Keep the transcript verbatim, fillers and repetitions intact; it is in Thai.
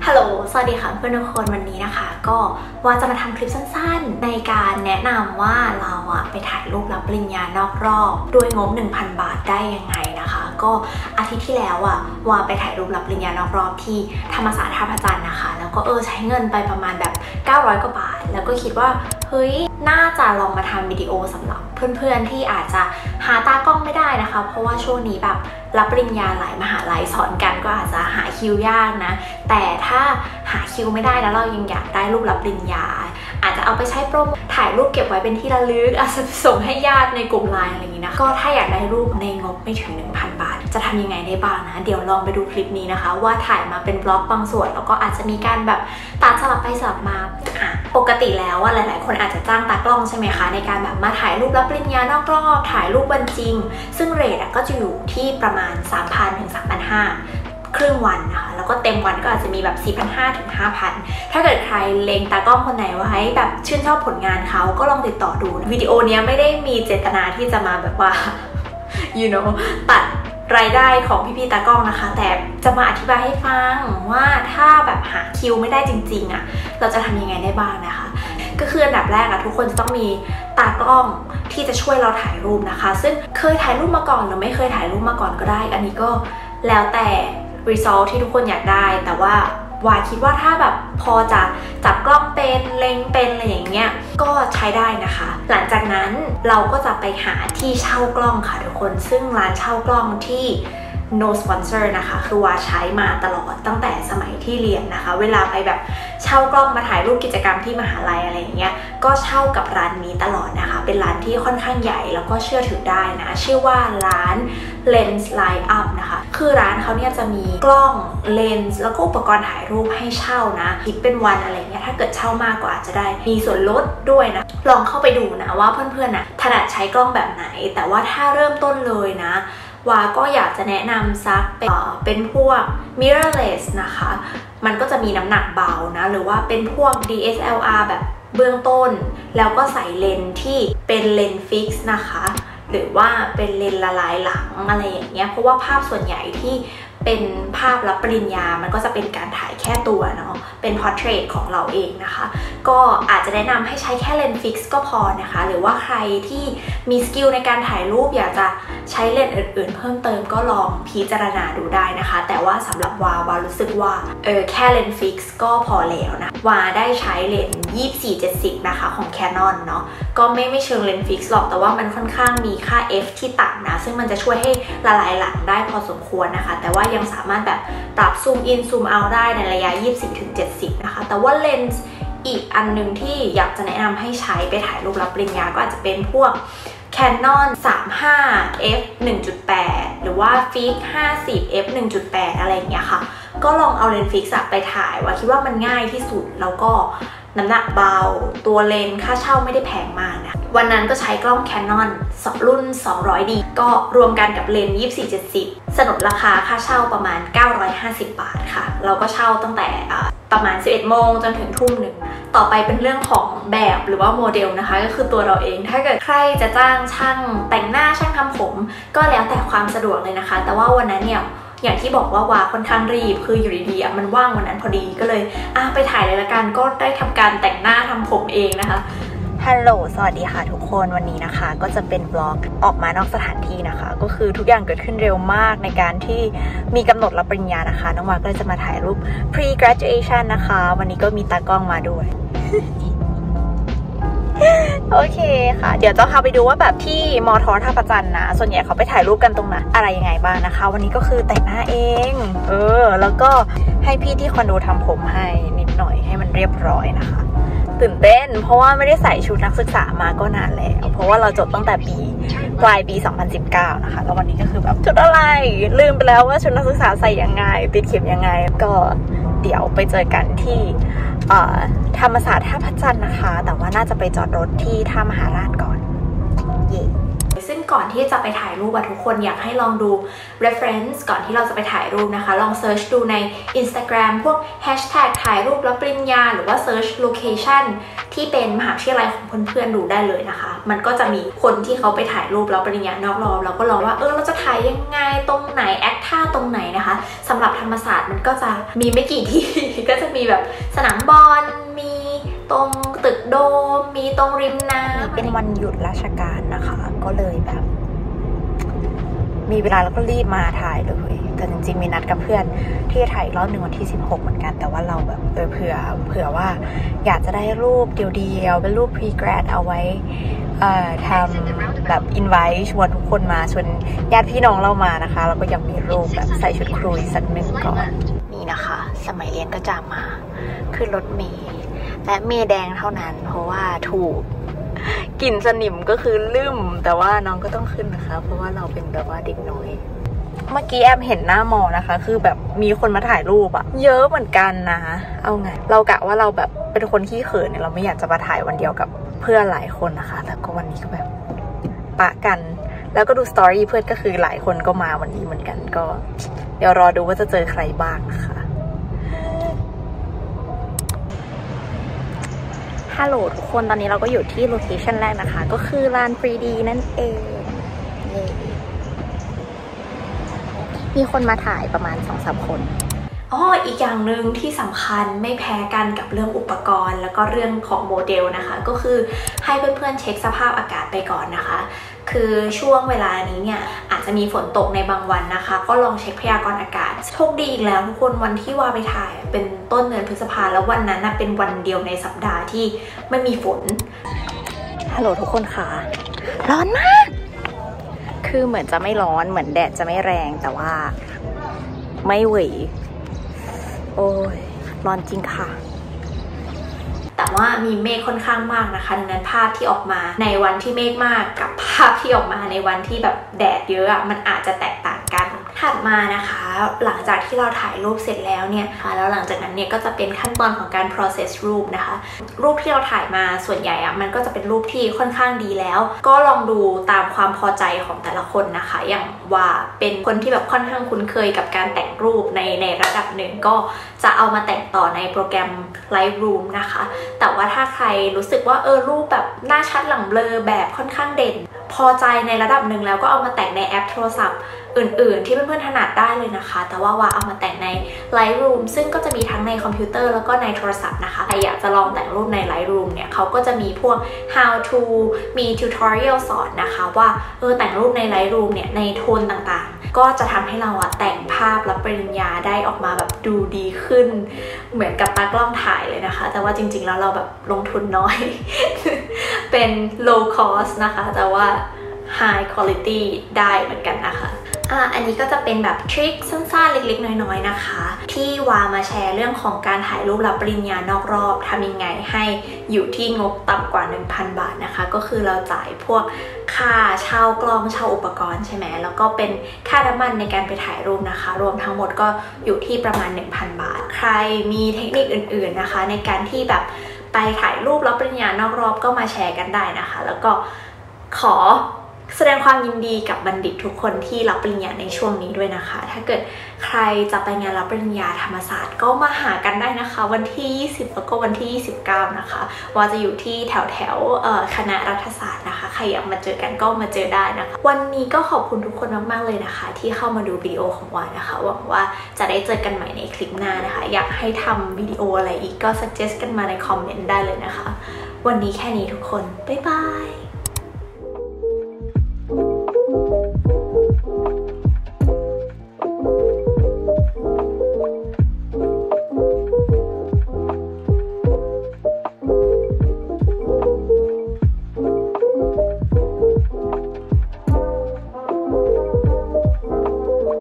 ฮัลโหลสวัสดีค่ะเพื่อนทุกคนวันนี้นะคะก็ว่าจะมาทำคลิปสั้นๆในการแนะนำว่าเราอะไปถ่ายรูปรับปริญญานอกรอบด้วยงบ หนึ่งพัน บาทได้ยังไงนะคะก็อาทิตย์ที่แล้วอะว่าไปถ่ายรูปรับปริญญานอกรอบที่ธรรมศาสตร์ท่าพระจันทร์นะคะแล้วก็เออใช้เงินไปประมาณแบบเก้าร้อยกว่าบาทแล้วก็คิดว่าเฮ้ยน่าจะลองมาทำวิดีโอสำหรับเพื่อนๆที่อาจจะหาตากล้องไม่ได้นะคะเพราะว่าช่วงนี้แบบรับปริญญาหลายมหาลัยสอนกันก็อาจจะหาคิวยากนะแต่ถ้าหาคิวไม่ได้แล้วเรายังอยากได้รูปรับปริญญาอาจจะเอาไปใช้โปรโมทถ่ายรูปเก็บไว้เป็นที่ระลึกอาจจะส่งให้ญาติในกลุ่มไลน์อะไรอย่างนี้นะก็ถ้าอยากได้รูปในงบไม่ถึง หนึ่งพัน บาทจะทำยังไงได้บ้างนะเดี๋ยวลองไปดูคลิปนี้นะคะว่าถ่ายมาเป็นบล็อกบางส่วนแล้วก็อาจจะมีการแบบตัดสลับไปสลับมาอ่ะปกติแล้วว่าหลายๆคนอาจจะจ้างตากล้องใช่ไหมคะในการแบบมาถ่ายรูปรับปริญญานอกรอบถ่ายรูปวันจริงซึ่งเรทก็จะอยู่ที่ประมาณ สามพัน ถึง สามพันห้าร้อย ครึ่งวันนะคะแล้วก็เต็มวันก็อาจจะมีแบบ สี่พันห้าร้อย ถึง ห้าพัน ถ้าเกิดใครเลงตากล้องคนไหนไว้แบบชื่นชอบผลงานเขาก็ลองติดต่อดูวิดีโอนี้ไม่ได้มีเจตนาที่จะมาแบบว่า you know ตัดรายได้ของพี่ๆตากล้องนะคะแต่จะมาอธิบายให้ฟังว่าถ้าแบบหาคิวไม่ได้จริงๆอ่ะเราจะทำยังไงได้บ้างนะคะก็คืออันดับแรกอะทุกคนจะต้องมีตากล้องที่จะช่วยเราถ่ายรูปนะคะซึ่งเคยถ่ายรูปมาก่อนหรือไม่เคยถ่ายรูปมาก่อนก็ได้อันนี้ก็แล้วแต่ result ที่ทุกคนอยากได้แต่ว่าวาคิดว่าถ้าแบบพอจะจับกล้องเป็นเล็งเป็นอะไรอย่างเงี้ยก็ใช้ได้นะคะหลังจากนั้นเราก็จะไปหาที่เช่ากล้องค่ะทุกคนซึ่งร้านเช่ากล้องที่ no sponsor นะคะคือว่าใช้มาตลอดตั้งแต่สมัยที่เรียนนะคะเวลาไปแบบเช่ากล้องมาถ่ายรูปกิจกรรมที่มหาลัยอะไรอย่างเงี้ยก็เช่ากับร้านนี้ตลอดนะคะเป็นร้านที่ค่อนข้างใหญ่แล้วก็เชื่อถือได้นะชื่อว่าร้าน Lens Line Up นะคะคือร้านเขาเนี่ยจะมีกล้องเลนส์แล้วก็อุปกรณ์ถ่ายรูปให้เช่านะคิดเป็นวันอะไรเงี้ยถ้าเกิดเช่ามากกว่าอาจจะได้มีส่วนลดด้วยนะลองเข้าไปดูนะว่าเพื่อนๆน่ะถนัดใช้กล้องแบบไหนแต่ว่าถ้าเริ่มต้นเลยนะวาก็อยากจะแนะนำซักเป็นเป็นพวก mirrorless นะคะมันก็จะมีน้ำหนักเบานะหรือว่าเป็นพวก ดี เอส แอล อาร์ แบบเบื้องต้นแล้วก็ใส่เลนส์ที่เป็นเลนส์ฟิกซ์นะคะหรือว่าเป็นเลนส์ละลายหลังอะไรอย่างเงี้ยเพราะว่าภาพส่วนใหญ่ที่เป็นภาพรับปริญญามันก็จะเป็นการถ่ายแค่ตัวเนาะเป็น portrait ของเราเองนะคะก็อาจจะแนะนำให้ใช้แค่เลนส์ฟิกซ์ก็พอนะคะหรือว่าใครที่มีสกิลในการถ่ายรูปอยากจะใช้เลนส์อื่นๆเพิ่มเติมก็ลองพิจารณาดูได้นะคะแต่ว่าสำหรับวาวารู้สึกว่าเออแค่เลนส์ฟิกซ์ก็พอแล้วนะวาได้ใช้เลนส์ยี่สิบสี่ เจ็ดสิบนะคะของ Canon เนาะก็ไม่ไม่เชิงเลนส์ฟิกซ์หรอกแต่ว่ามันค่อนข้างมีค่า f ที่ต่ำนะซึ่งมันจะช่วยให้ละลายหลังได้พอสมควรนะคะแต่ว่ายังสามารถแบบปรับซูมอินซูมเอาได้ในระยะ ยี่สิบสี่ถึงเจ็ดสิบ นะคะแต่ว่าเลนส์อีกอันนึงที่อยากจะแนะนำให้ใช้ไปถ่ายรูปรับปริญญาก็อาจจะเป็นพวก Canon สามสิบห้า เอฟ หนึ่งจุดแปด หรือว่า Fix ห้าสิบ เอฟ หนึ่งจุดแปด อะไรอย่างเงี้ยค่ะก็ลองเอาเลนส์ฟิกซ์ไปถ่ายว่าคิดว่ามันง่ายที่สุดแล้วก็น้ำหนักเบาตัวเลนส์ค่าเช่าไม่ได้แพงมากนะวันนั้นก็ใช้กล้อง Canon รุ่น สองร้อยดี ก็รวมกันกับเลนส์ยี่สิบสี่ เจ็ดสิบสนนราคาค่าเช่าประมาณเก้าร้อยห้าสิบบาทค่ะเราก็เช่าตั้งแต่ประมาณสิบเอ็ดโมงจนถึงทุ่มหนึ่งต่อไปเป็นเรื่องของแบบหรือว่าโมเดลนะคะก็คือตัวเราเองถ้าเกิดใครจะจ้างช่างแต่งหน้าช่างทำผมก็แล้วแต่ความสะดวกเลยนะคะแต่ว่าวันนั้นเนี่ยอย่างที่บอกว่าวาค่อนข้างรีบคืออยู่ดีๆมันว่างวันนั้นพอดีก็เลยอ่ะไปถ่ายเลยละกันก็ได้ทำการแต่งหน้าทำผมเองนะคะฮัลโหลสวัสดีค่ะทุกคนวันนี้นะคะก็จะเป็นบล็อกออกมานอกสถานที่นะคะก็คือทุกอย่างเกิดขึ้นเร็วมากในการที่มีกำหนดรับปริญญานะคะน้องวาก็เลยจะมาถ่ายรูป pre graduation นะคะวันนี้ก็มีตากล้องมาด้วย โอเคค่ะเดี๋ยวจะพาไปดูว่าแบบที่มอทอท่าพระจันทร์นะส่วนใหญ่เขาไปถ่ายรูปกันตรงนั้นอะไรยังไงบ้างนะคะวันนี้ก็คือแต่งหน้าเองเออแล้วก็ให้พี่ที่คอนโดทำผมให้นิดหน่อยให้มันเรียบร้อยนะคะตื่นเต้นเพราะว่าไม่ได้ใส่ชุดนักศึกษามาก็นานแล้วเพราะว่าเราจบตั้งแต่ปีปลายปีสองพันสิบเก้านะคะแล้ววันนี้ก็คือแบบชุดอะไรลืมไปแล้วว่าชุดนักศึกษาใส่ยังไงติดเข็มยังไงก็เดี๋ยวไปเจอกันที่ธรรมศาสตร์ท่าพระจันทร์นะคะแต่ว่าน่าจะไปจอดรถที่ท่ามหาราชก่อนเย่ซึ่งก่อนที่จะไปถ่ายรูปทุกคนอยากให้ลองดู reference ก่อนที่เราจะไปถ่ายรูปนะคะลอง search ดูใน Instagram พวก hashtag ถ่ายรูปรับปริญญาหรือว่า search location ที่เป็นมหาวิทยาลัยของเพื่อนๆดูได้เลยนะคะมันก็จะมีคนที่เขาไปถ่ายรูปรับปริญญานอกรอบแล้วก็ลองว่าเออเราจะถ่ายยังไงตรงไหนแอคท่าตรงไหนนะคะสำหรับธรรมศาสตร์มันก็จะมีไม่กี่ที่ ก็จะมีแบบสนามบอลมีตรงตึกโดมมีตรงริมน้ำเป็นวันหยุดราชการนะคะก็เลยแบบมีเวลาแล้วก็รีบมาถ่ายเลยแต่จริงๆมีนัดกับเพื่อนที่ถ่ายรอบหนึ่งวันที่สิบหกเหมือนกันแต่ว่าเราแบบเออเผื่อเผื่อว่าอยากจะได้รูปเดียวๆเป็นรูป pre-grad เอาไว้เอ่อทำแบบ invite ชวนทุกคนมาชวนญาติพี่น้องเรามานะคะแล้วก็ยังมีรูปแบบใส่ชุดครุยสักหนึ่งก่อนนี่นะคะสมัยเรียนก็จะมาขึ้นรถเมล์และเมล์แดงเท่านั้นเพราะว่าถูกกลิ่นสนิมก็คือลืมแต่ว่าน้องก็ต้องขึ้นนะคะเพราะว่าเราเป็นแบบว่าเด็กน้อยเมื่อกี้แอมเห็นหน้ามอนะคะคือแบบมีคนมาถ่ายรูปอะเยอะเหมือนกันนะเอาไงเรากะว่าเราแบบเป็นคนขี้เขินเนี่ยเราไม่อยากจะมาถ่ายวันเดียวกับเพื่อนหลายคนนะคะแต่ก็วันนี้ก็แบบปะกันแล้วก็ดูสตอรี่เพื่อนก็คือหลายคนก็มาวันนี้เหมือนกันก็เดี๋ยวรอดูว่าจะเจอใครบ้างนะคะฮัลโหลทุกคนตอนนี้เราก็อยู่ที่โลเคชั่นแรกนะคะก็คือลาน ทรี ดี นั่นเองมีคนมาถ่ายประมาณ สองสาม คนอ๋ออีกอย่างหนึ่งที่สำคัญไม่แพ้กันกับเรื่องอุปกรณ์แล้วก็เรื่องของโมเดลนะคะก็คือให้เพื่อนๆเช็คสภาพอากาศไปก่อนนะคะคือช่วงเวลานี้เนี่ยอาจจะมีฝนตกในบางวันนะคะก็ลองเช็คพยากรณ์อากาศโชคดีอีกแล้วทุกคนวันที่ว่าไปถ่ายเป็นต้นเดือนพฤษภาแล้ววันนั้นนะเป็นวันเดียวในสัปดาห์ที่ไม่มีฝนฮัลโหลทุกคนค่ะร้อนมากคือเหมือนจะไม่ร้อนเหมือนแดดจะไม่แรงแต่ว่าไม่ไหวโอ้ยร้อนจริงค่ะแต่ว่ามีเมฆค่อนข้างมากนะคะดังนั้นภาพที่ออกมาในวันที่เมฆมากกับภาพที่ออกมาในวันที่แบบแดดเยอะอะมันอาจจะแตกต่างกันถัดมานะคะหลังจากที่เราถ่ายรูปเสร็จแล้วเนี่ยแล้วหลังจากนั้นเนี่ยก็จะเป็นขั้นตอนของการ process รูปนะคะรูปที่เราถ่ายมาส่วนใหญ่อะมันก็จะเป็นรูปที่ค่อนข้างดีแล้วก็ลองดูตามความพอใจของแต่ละคนนะคะอย่างว่าเป็นคนที่แบบค่อนข้างคุ้นเคยกับการแต่งรูปในในระดับหนึ่งก็จะเอามาแต่งต่อในโปรแกรม Lightroom นะคะแต่ว่าถ้าใครรู้สึกว่าเออรูปแบบหน้าชัดหลังเบลอแบบค่อนข้างเด่นพอใจในระดับหนึ่งแล้วก็เอามาแต่งในแอปโทรศัพท์อื่นๆที่เพื่อนๆถนัดได้เลยนะคะแต่ว่าว่าเอามาแต่งใน Lightroom ซึ่งก็จะมีทั้งในคอมพิวเตอร์แล้วก็ในโทรศัพท์นะคะใครอยากจะลองแต่งรูปใน Lightroom เนี่ยเขาก็จะมีพวก how to มี tutorial สอนนะคะว่าเออแต่งรูปใน Lightroom เนี่ยในโทนต่างๆก็จะทำให้เราอะแต่งภาพรับปริญญาได้ออกมาแบบดูดีขึ้นเหมือนกับตากล้องถ่ายเลยนะคะแต่ว่าจริงๆแล้วเราแบบลงทุนน้อย เป็น low cost นะคะแต่ว่า high quality ได้เหมือนกันนะคะอ่ะอันนี้ก็จะเป็นแบบทริคสั้นๆเล็กๆน้อยๆนะคะที่วามาแชร์เรื่องของการถ่ายรูปรับปริญญานอกรอบทำยังไงให้อยู่ที่งบต่ำกว่า หนึ่งพัน บาทนะคะก็คือเราจ่ายพวกค่าเช่ากล้องเช่าอุปกรณ์ใช่ไหมแล้วก็เป็นค่าน้ำมันในการไปถ่ายรูปนะคะรวมทั้งหมดก็อยู่ที่ประมาณ หนึ่งพัน บาทใครมีเทคนิคอื่นๆนะคะในการที่แบบไปถ่ายรูปรับปริญญานอกรอบก็มาแชร์กันได้นะคะแล้วก็ขอแสดงความยินดีกับบัณฑิตทุกคนที่รับปริญญาในช่วงนี้ด้วยนะคะถ้าเกิดใครจะไปงานรับปริญญาธรรมศาสตร์ก็มาหากันได้นะคะวันที่ยี่สิบแล้วก็วันที่ยี่สิบเก้านะคะว่าจะอยู่ที่แถวแถวคณะรัฐศาสตร์นะคะใครอยากมาเจอกันก็มาเจอได้นะคะวันนี้ก็ขอบคุณทุกคนมากๆเลยนะคะที่เข้ามาดูวิดีโอของวานะคะหวังว่าจะได้เจอกันใหม่ในคลิปหน้านะคะอยากให้ทำวิดีโออะไรอีกก็ suggest กันมาในคอมเมนต์ได้เลยนะคะวันนี้แค่นี้ทุกคนบ๊ายบาย